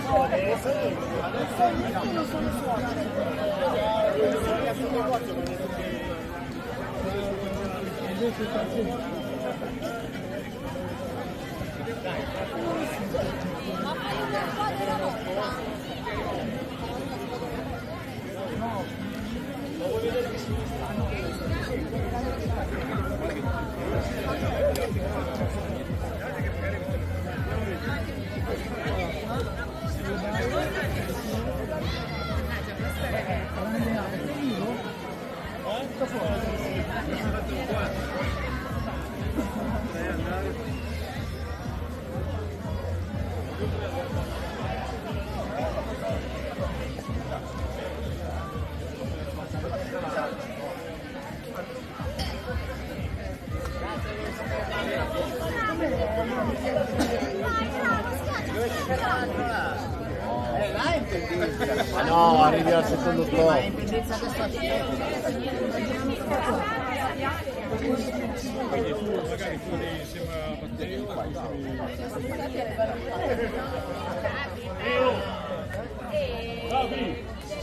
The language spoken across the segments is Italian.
Ma no, arrivi al secondo stop. Quindi tu magari fuori insieme a Matteo Fabi!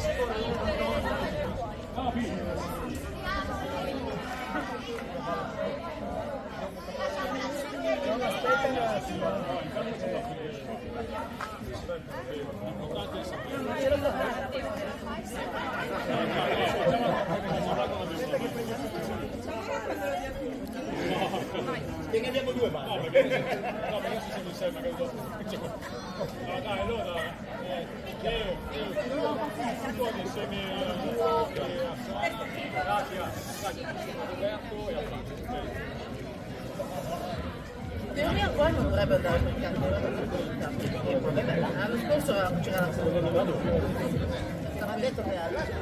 Che ne abbiamo due mani. No, perché ci siamo insieme magari dopo. No, dai, allora, Teo, tu insieme a Roberto e a Franco. Teoria qua non dovrebbe andare per canto, l'anno scorso c'era la seconda, avevano detto che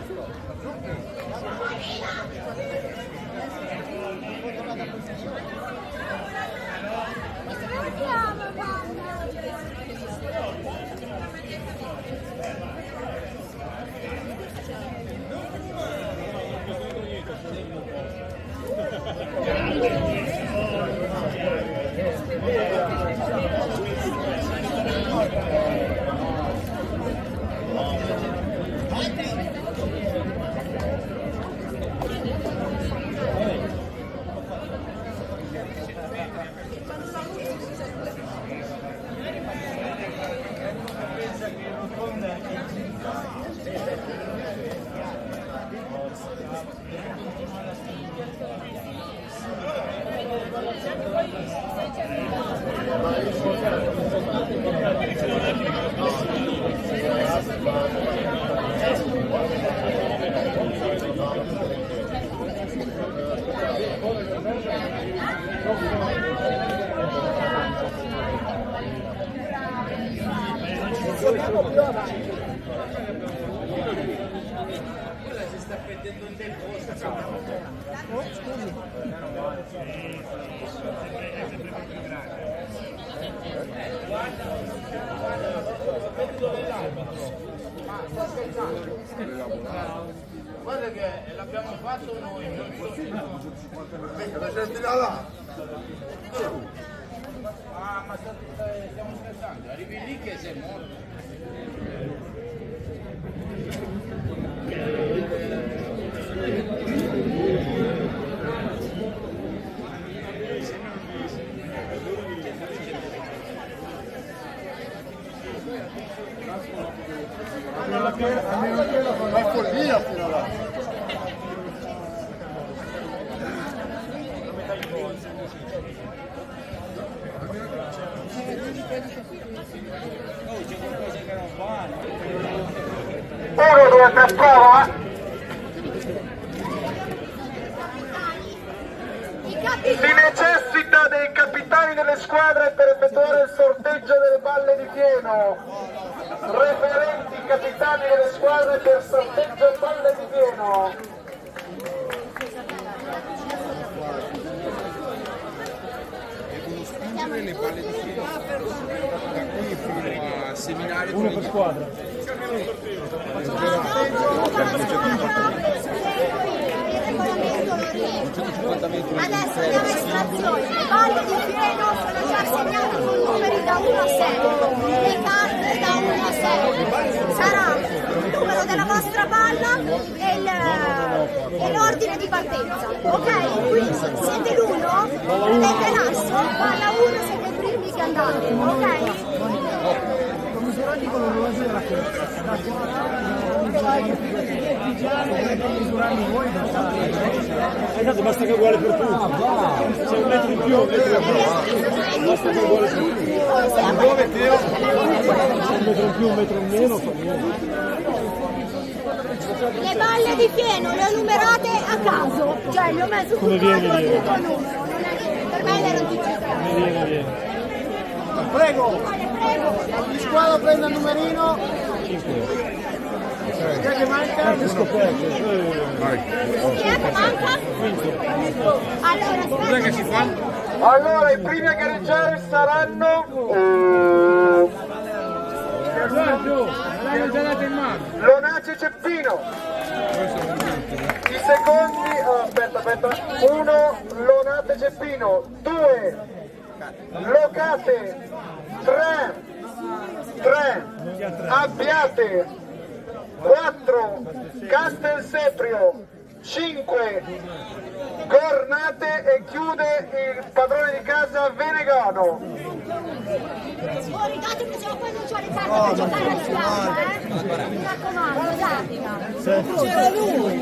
si sta perdendo il tempo. Guarda che l'abbiamo fatto noi, ah, ma stiamo scherzando, arrivi lì che sei morto. Almeno che la fa follia fino là. Uno, due, tre, prova. Si necessita dei capitani delle squadre per effettuare il sorteggio delle balle di fieno. Referenti capitani delle squadre per sorteggio balle di fieno. Devono spingere le balle di fieno da qui fino a seminario. Uno per squadra. Adesso andiamo a estrazione, le balle di fieno sono già segnate con numeri da 1 a 6, le carte da 1 a 6. partenza, ok? Quindi siete l'uno, prendete l'asso, palla 1, siete i primi che andate, ok? Misurati con l'orologio della corsa. Misurarli voi Esatto, basta che è uguale per tutti. C'è un metro in più, un metro in più. Basta che è uguale per tutti. Un metro in più, un metro in meno, fa niente. Le balle di fieno le ho numerate a caso, cioè le ho messo sul quadro il tuo numero, per me le erano tutte Viene. Prego, di squadra prenda il numerino. Chi è che manca? Chi è che manca? Allora, Cos'è che si fa? Allora, i primi a gareggiare saranno L'hanno già dato in mano. Lonace Ceppino. I secondi, aspetta, 1 Lonate Ceppino, 2 Locate, 3 Abbiate, 4 Castelseprio, 5 Cornate e chiude il padrone di casa Venegano. Ricordate che poi non c'ho le carte per giocare a squadra, mi raccomando, dai. C'era lui.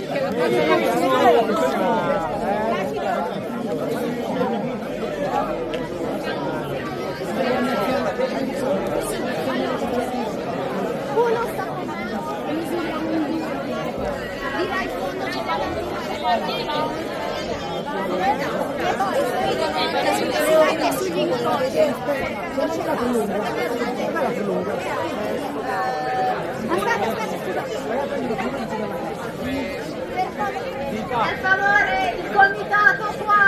Uno sta con me, direi in fondo c'è la e poi sulle scarpe e sugli incontri. Aspetta, scusa. Per favore, il comitato qua.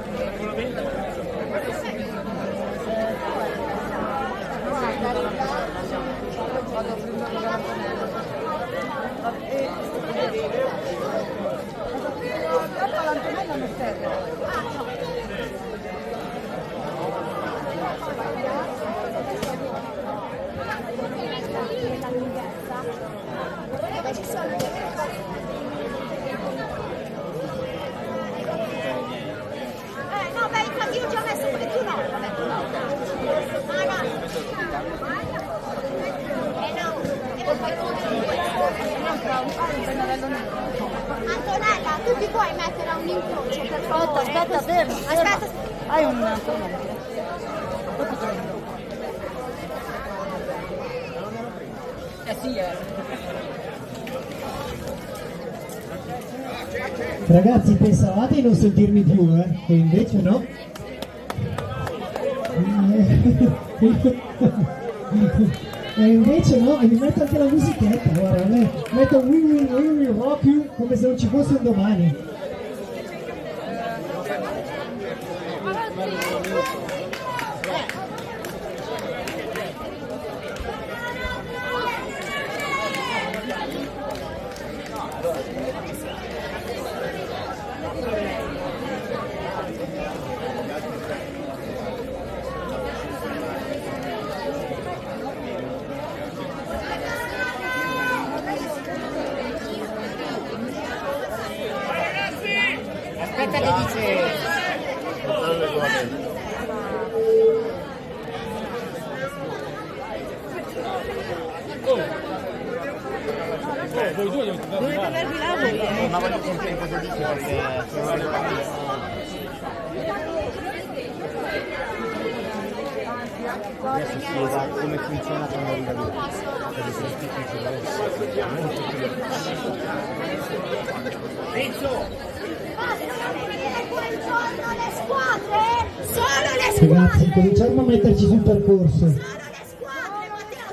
Ci sono no, beh, infatti io ho già messo quelli, tu no, vabbè, tu no. No, devo fare Antonella, tu ti puoi mettere a un incrocio, per favore? Aspetta, fermo. Aspetta. Hai un Ragazzi, pensavate di non sentirmi più, e invece no. E invece no, e mi metto anche la musichetta, guarda, metto We Will Rock You come se non ci fosse un domani. Aspetta che dice. Voi due dovete avervi là voi. Ma voglio sentire cosa dice perché adesso spiega come funziona quando arriva lì. Buongiorno le squadre! Solo le squadre! Ragazzi, cominciamo a metterci sul percorso. Solo le squadre! Matteo,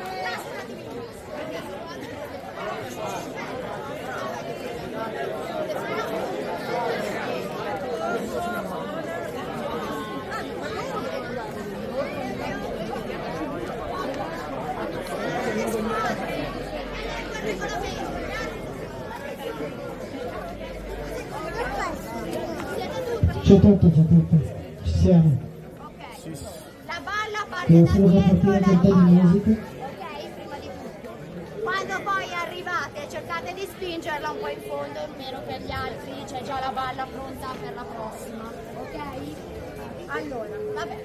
C'è tutto, ci siamo. ok, la balla parte Devo da solo far dietro partire la un po' di bolla. musica. Ok, prima di tutto. Quando poi arrivate cercate cercate di spingerla un po' in fondo, in meno per gli altri c'è già la balla pronta per la prossima, ok? Allora, vabbè.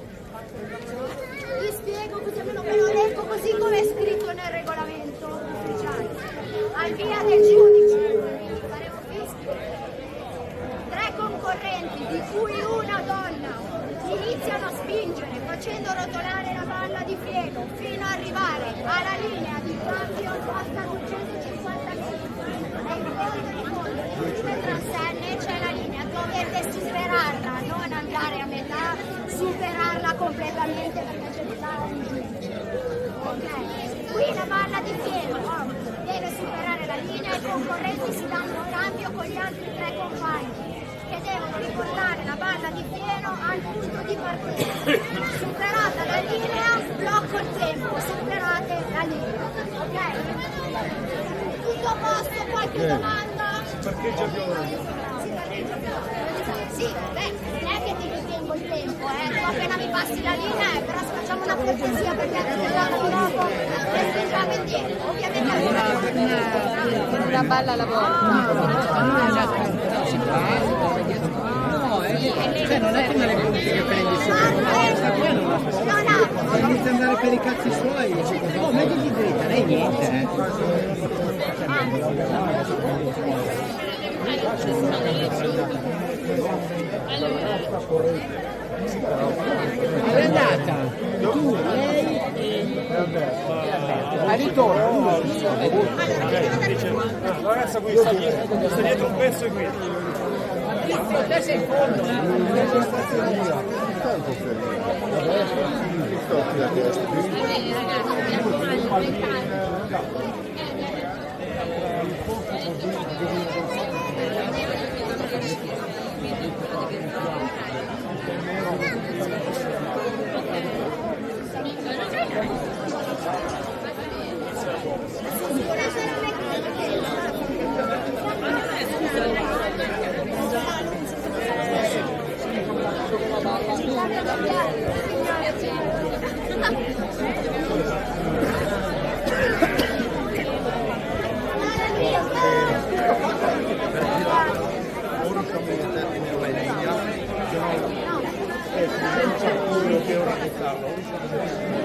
Vi spiego così almeno ve lo leggo così come è scritto nel regolamento ufficiale. Al via del giudice faremo fischi. 3 concorrenti, di cui una donna, iniziano a spingere facendo rotolare la balla di fieno fino ad arrivare alla linea di cambio costa 250 metri. Nel fondo di transenne c'è la linea, dovete superarla, non andare a metà, superarla completamente perché c'è un giudice. Ok? Qui la balla di fieno deve superare la linea e i concorrenti si danno cambio con gli altri 3 compagni che devono riportare la balla di fieno al punto di partenza. Superata la linea, blocco il tempo, superate la linea. Ok? Tutto a posto, qualche domanda? Parcheggia viola. Sì, beh, non è che ti ritengo il tempo, tu appena mi passi la linea, però se facciamo una cortesia perché arriviamo dopo, restringiamo indietro, ovviamente una balla alla volta. Cioè non è che me le conti che prendi solo. Non inizia ad andare per i cazzi suoi. Oh, meglio di dritta, lei niente, È andata tu, lei a ritorno. La ragazza qui sta dietro un pezzo e qui. Te sei in fondo. che ora che farlo.